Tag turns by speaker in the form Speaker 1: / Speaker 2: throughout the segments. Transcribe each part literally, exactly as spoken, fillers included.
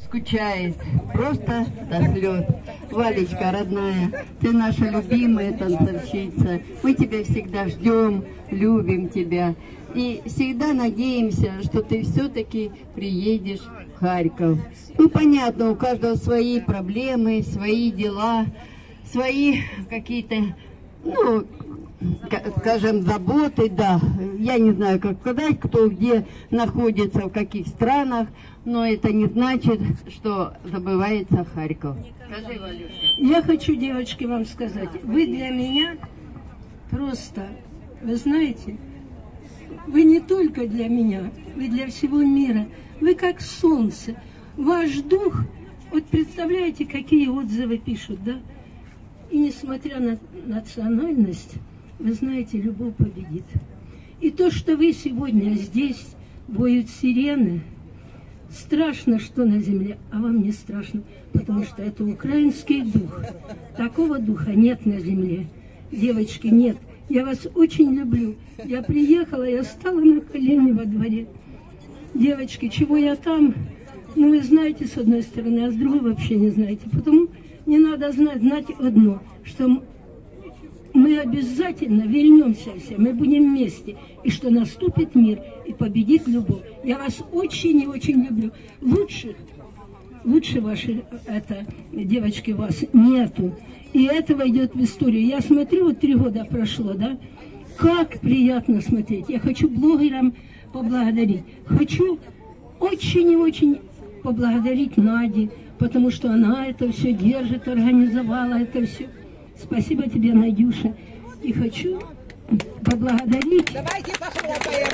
Speaker 1: скучает, просто до слез. Валечка, родная, ты наша любимая танцовщица. Мы тебя всегда ждем, любим тебя. И всегда надеемся, что ты все-таки приедешь в Харьков. Ну, понятно, у каждого свои проблемы, свои дела, свои какие-то, ну, скажем, заботы, да. Я не знаю, как сказать, кто где находится, в каких странах, но это не значит, что забывается Харьков. Скажи, Валюша.
Speaker 2: Я хочу, девочки, вам сказать, вы для меня просто, вы знаете, вы не только для меня, вы для всего мира, вы как солнце, ваш дух, вот представляете, какие отзывы пишут, да? И несмотря на национальность, вы знаете, любовь победит. И то, что вы сегодня здесь, воют сирены, страшно, что на земле, а вам не страшно, потому что это украинский дух. Такого духа нет на земле. Девочки, нет. Я вас очень люблю. Я приехала, я стала на колени во дворе. Девочки, чего я там? Ну, вы знаете, с одной стороны, а с другой вообще не знаете. Потому не надо знать, знать одно, что мы обязательно вернемся все, мы будем вместе, и что наступит мир, и победит любовь. Я вас очень и очень люблю. Лучших, лучше ваши, это, девочки, вас нету. И это войдет в историю. Я смотрю, вот три года прошло, да, как приятно смотреть. Я хочу блогерам поблагодарить. Хочу очень и очень поблагодарить Наде, потому что она это все держит, организовала это все. Спасибо тебе, Надюша. И хочу поблагодарить... Давайте похлопаем.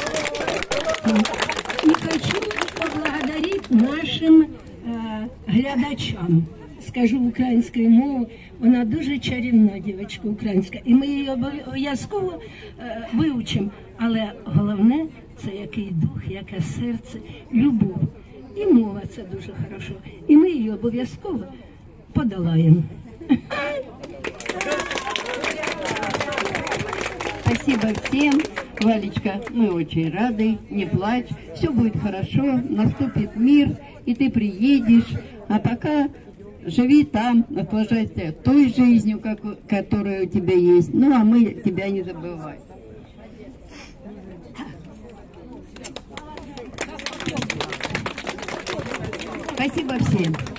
Speaker 2: И хочу поблагодарить нашим э, глядачам. Скажу українською мовою, вона дуже чарівна дівчинка українська. І ми її обов'язково е, вивчимо. Але головне, це який дух, яке серце, любов. І мова це дуже хорошо. І ми її обов'язково подолаємо.
Speaker 1: Спасибо всем. Валечка, мы очень рады, не плачь. Все будет хорошо, наступит мир, и ты приедешь. А пока живи там, наслаждайся той жизнью, как, которая у тебя есть. Ну, а мы тебя не забываем. Спасибо всем.